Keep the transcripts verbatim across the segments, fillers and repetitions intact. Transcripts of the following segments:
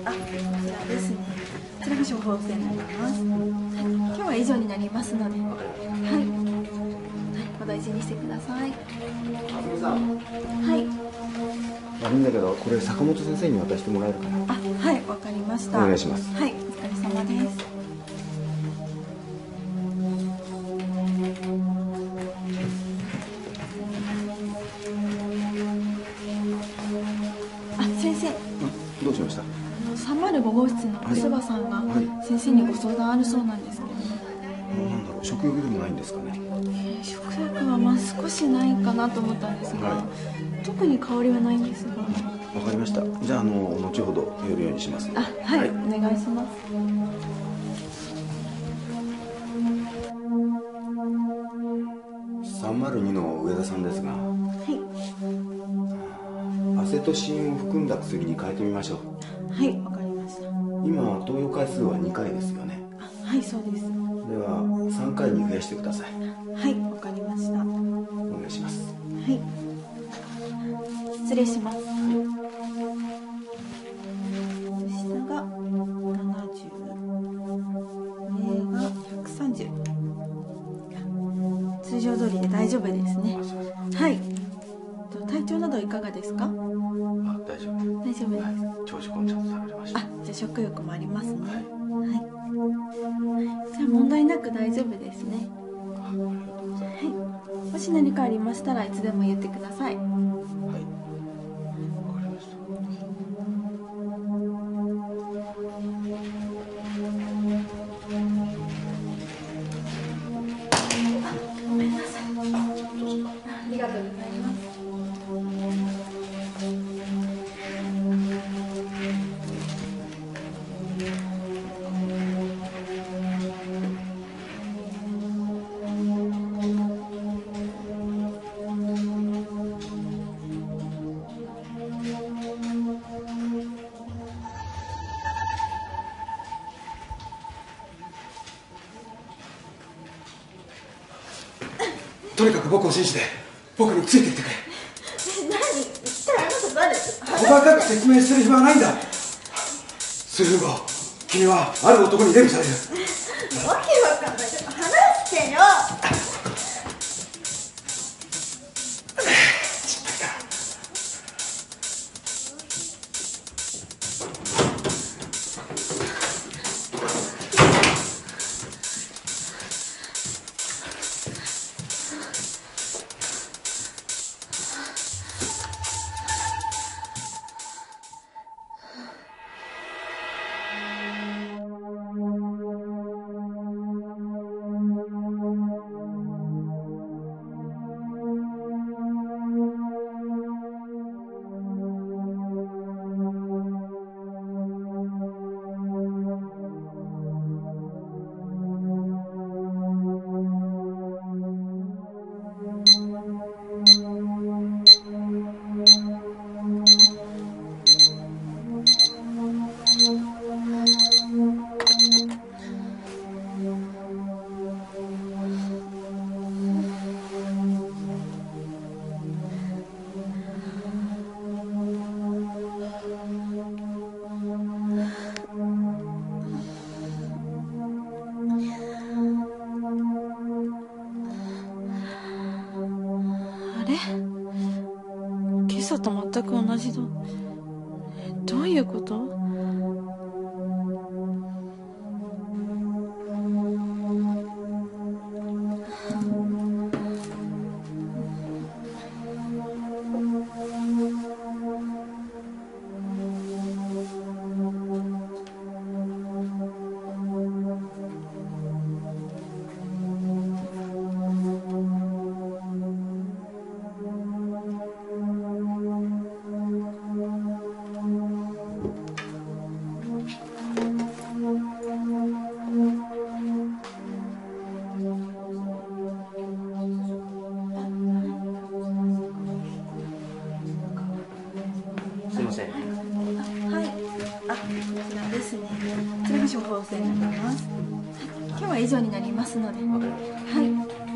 あ、こちらですね。こちらが処方箋になります。はい、今日は以上になりますので、はい、はい、お大事にしてください。 あずみさん。 はい。 悪いんだけど、これ坂本先生に渡してもらえるかな。 あ、はい、わかりました。 お願いします。 はい、お疲れ様です。あ、先生。 どうしました？ さんまるご号室の小柴さんが先生にご相談あるそうなんですけど、 なんだろう、食欲でもないんですかね。 えー、食欲はまあ少しないかなと思ったんですが、はい、特に香りはないんですが。 わかりました。じゃあ、あの後ほど寄るようにします。 あ、はい、はい、お願いします。 さんまるにの上田さんですが、はい、アセトシンを含んだ薬に変えてみましょう。 はい、わかりました。 今投与回数はにかいですよね。 あ、はい、そうです。 ではさんかいに増やしてください。 はい、わかりました。 お願いします。 はい、失礼します。はい、下がななじゅう、上がひゃくさんじゅう。通常通りで大丈夫ですね。はい。体調などいかがですか？あ、 大丈夫。 大丈夫です。はい、 朝食もちゃんと食べれました。 あ、じゃあ食欲もありますね。はい。はい、じゃあ問題なく大丈夫ですね。 あ、ありがとうございます。 はい。もし何かありましたらいつでも言ってください。はい。わかりました。 ごめんなさい。ありがとうございます。 とにかく僕を信じて、僕についていってくれ。 何？一体あなた誰？ 細かく説明する暇はないんだ。数分後、君はある男にデブされる。 わけわかんない。話してよ。 失敗だ。 今朝と全く同じだ。どういうこと？ すいません。 はい。あ、こちらですね。こちらが処方箋になります。今日は以上になりますので、はい、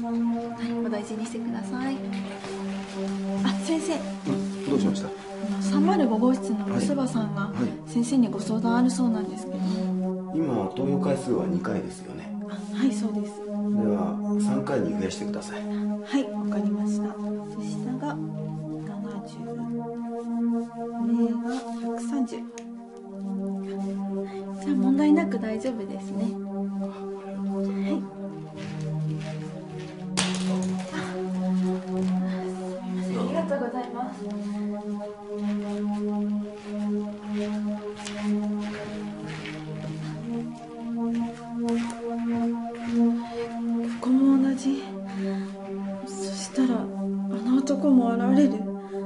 はい、お大事にしてください。あ、先生。 どうしました？ ささんまるご号室の臼場さんがはい先生にご相談あるそうなんですけど。 今投与回数はにかいですよね。 あ、はい、そうです。 ではさんかいに増やしてください。 はい、わかりました。で下がななじゅう、上がひゃくさんじゅう。じゃあ問題なく大丈夫ですね。はい。ありがとうございます。ここも同じ。そしたらあの男も現れる。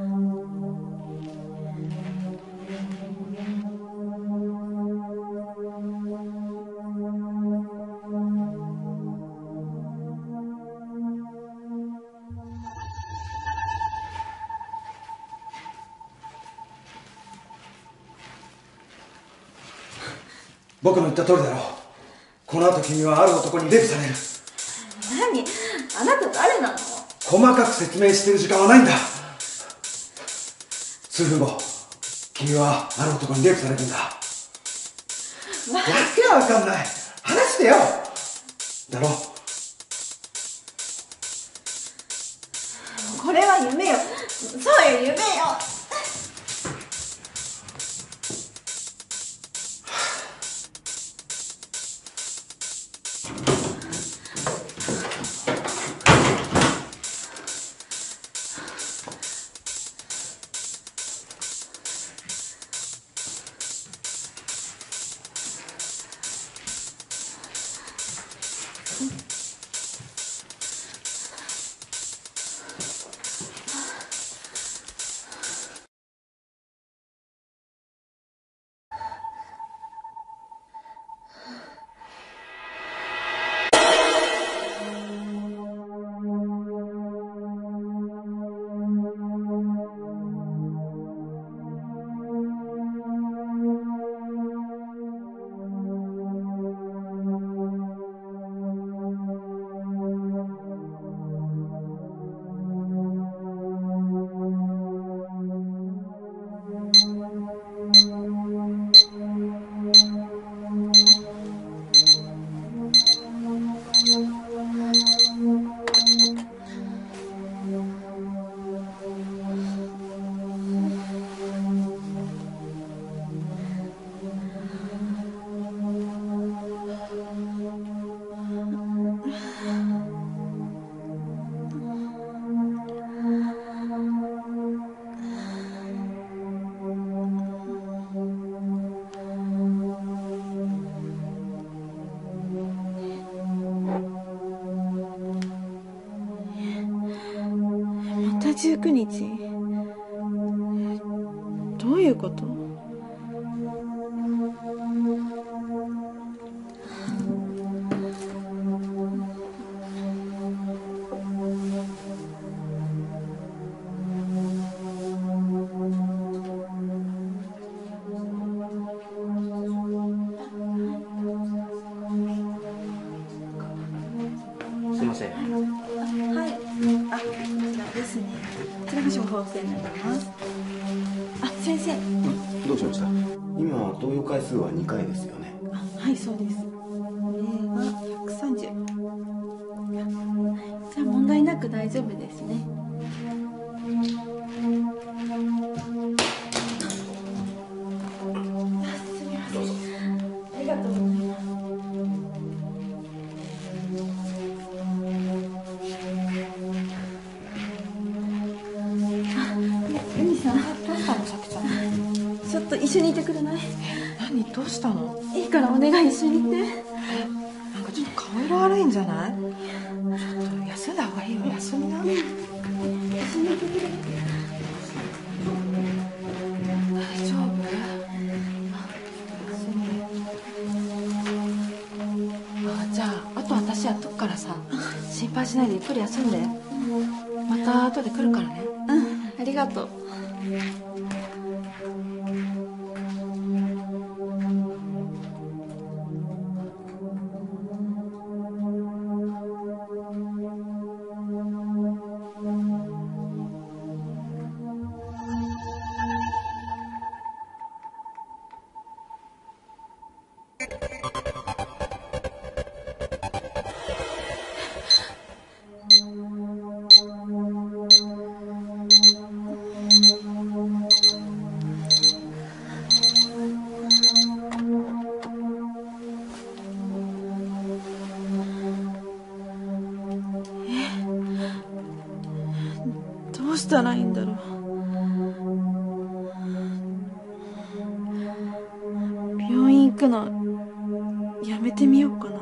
僕の言った通りだろう。この後君はある男にレイプされる。 何？あなた誰なの？ 細かく説明してる時間はないんだ。数分後、君はある男にレイプされるんだ。わけわかんない。話してよ。だろ。 これは夢よ。そうよ、夢よ。またじゅうくにち？どういうこと？ すいません。 はい。あ、こちらですね。こちらが処方箋になります。あ、先生。 どうしました？今投与回数はにかいですよね。 あ、はい、そうです。上がひゃくさんじゅう。じゃあ問題なく大丈夫ですね。あ、すみません。ありがとうございます。ユミさん、 どうしたの、さきちゃん。 ちょっと一緒にいてくれない？ 何、どうしたの？ いいからお願い、一緒にいて。 なんかちょっと顔色悪いんじゃない？ちょっと休んだ方がいいよ。休みな。 一緒にいてくれる？ 大丈夫？あ、じゃああと私やっとくからさ、心配しないでゆっくり休んで。また後で来るからね。 うん、ありがとう。 したらいいんだろう。病院行くのやめてみようかな。